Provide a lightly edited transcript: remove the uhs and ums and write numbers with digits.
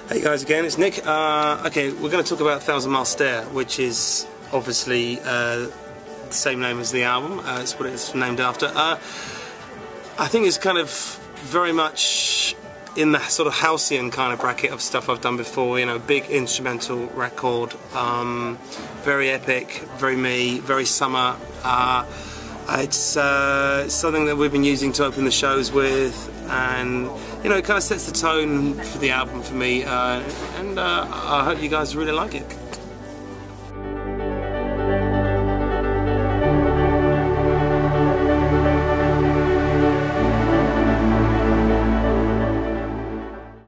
Hey guys, again, it's Nick. Okay, we're going to talk about 1,000 Mile Stare, which is obviously the same name as the album. It's what it's named after. I think it's kind of very much in the sort of halcyon kind of bracket of stuff I've done before. You know, big instrumental record, very epic, very me, very summer. It's something that we've been using to open the shows with, and you know, it kind of sets the tone for the album for me, and I hope you guys really like it.